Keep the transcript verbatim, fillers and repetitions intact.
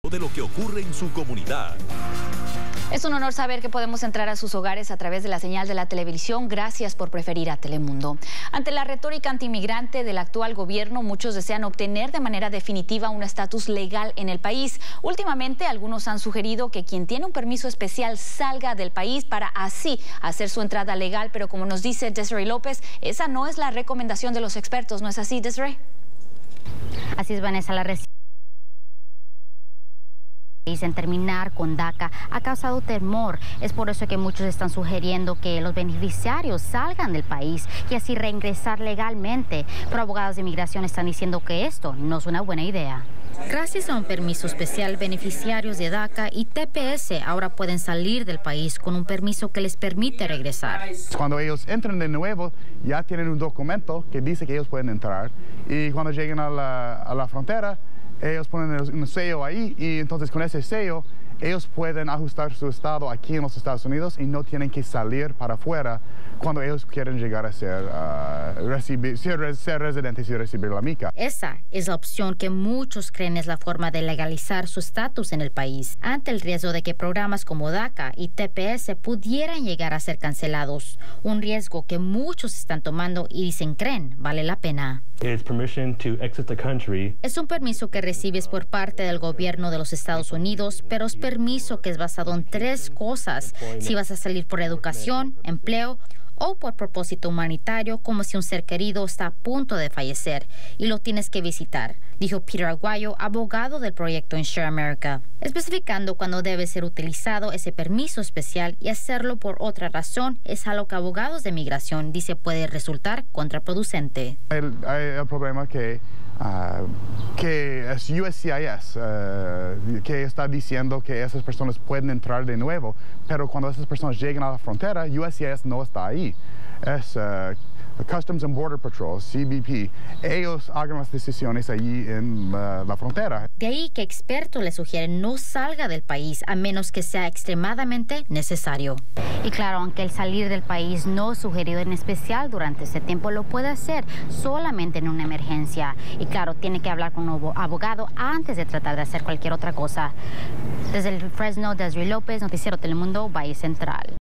de lo que ocurre en su comunidad. Es un honor saber que podemos entrar a sus hogares a través de la señal de la televisión. Gracias por preferir a Telemundo. Ante la retórica antimigrante del actual gobierno, muchos desean obtener de manera definitiva un estatus legal en el país. Últimamente, algunos han sugerido que quien tiene un permiso especial salga del país para así hacer su entrada legal. Pero como nos dice Desiree López, esa no es la recomendación de los expertos. ¿No es así, Desiree? Así es, Vanessa. La recién en terminar con DACA ha causado temor. Es por eso que muchos están sugiriendo que los beneficiarios salgan del país y así reingresar legalmente. Pero abogados de inmigración están diciendo que esto no es una buena idea. Gracias a un permiso especial, beneficiarios de DACA y T P S ahora pueden salir del país con un permiso que les permite regresar. Cuando ellos entran de nuevo, ya tienen un documento que dice que ellos pueden entrar, y cuando lleguen a la, a la frontera, ellos ponen un sello ahí, y entonces con ese sello ellos pueden ajustar su estado aquí en los Estados Unidos y no tienen que salir para afuera cuando ellos quieren llegar a ser, uh, recibir, ser, ser residentes y recibir la mica. Esa es la opción que muchos creen es la forma de legalizar su estatus en el país, ante el riesgo de que programas como DACA y T P S pudieran llegar a ser cancelados. Un riesgo que muchos están tomando y dicen creen vale la pena. Es un permiso que recibes por parte del gobierno de los Estados Unidos, pero es permiso que es basado en tres cosas: si vas a salir por educación, empleo o por propósito humanitario, como si un ser querido está a punto de fallecer y lo tienes que visitar, dijo Peter Aguayo, abogado del proyecto Insure America, especificando cuándo debe ser utilizado ese permiso especial, y hacerlo por otra razón es algo que abogados de migración dice puede resultar contraproducente. El, el problema que Uh, que es U S C I S, uh, que está diciendo que esas personas pueden entrar de nuevo, pero cuando esas personas llegan a la frontera, U S C I S no está ahí. Es uh, Customs and Border Patrol, C B P. Ellos hagan las decisiones allí en uh, la frontera. De ahí que expertos le sugieren no salga del país a menos que sea extremadamente necesario. Y claro, aunque el salir del país no es sugerido en especial durante ese tiempo, lo puede hacer solamente en una emergencia. Y claro, tiene que hablar con un abogado antes de tratar de hacer cualquier otra cosa. Desde el Fresno, Desiree López, Noticiero Telemundo, Valle Central.